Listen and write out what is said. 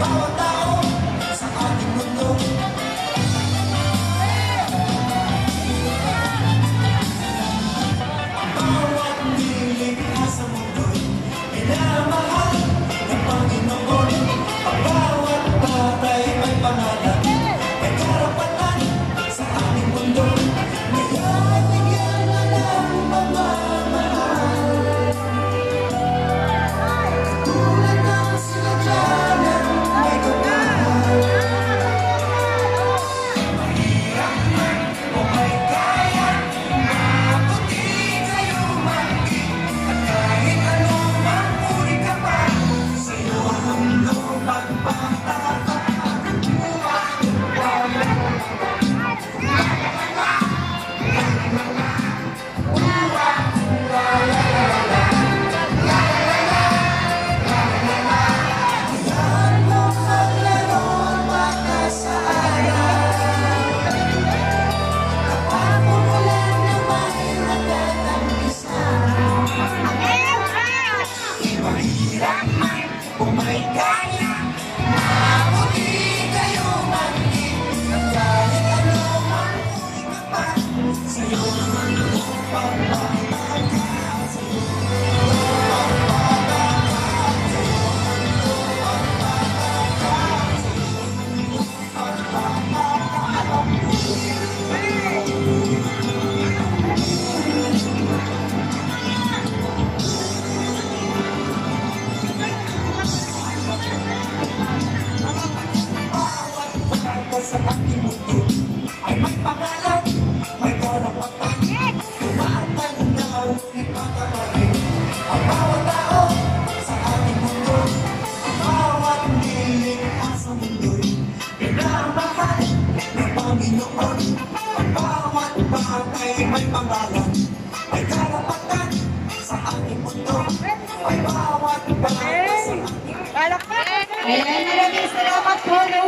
bawat tao sa ating mundo. Bawat nilikha sa mundo'y minamahal ng Panginoon. Ang bawat batay may pangalan, may karapatan sa ating mundo. Ngayon bigyan na ng pagmamahal, tulad ng sinadya ng may kapal. Mahirap man o may kaya, mabuti kayo manggi, at kahit anumang uri ka pa, sa'yo ang mundo magpapatapat. Mahirap man o may kaya, mabuti kayo manggi, at kahit anumang uri ka pa, sa'yo naman ang pagpapatagal. Sa ating mundo ay may pangalan, may karapatan, tumatanaw, ipatamarin ang bawat tao sa ating mundo. Ang bawat nilikha sa mundo'y pinamahal ng Panginoon. Ang bawat bagay may pangalan, may karapatan sa ating mundo. Ang bawat bagay sa ating mundo. Ayan, maraming salamat po.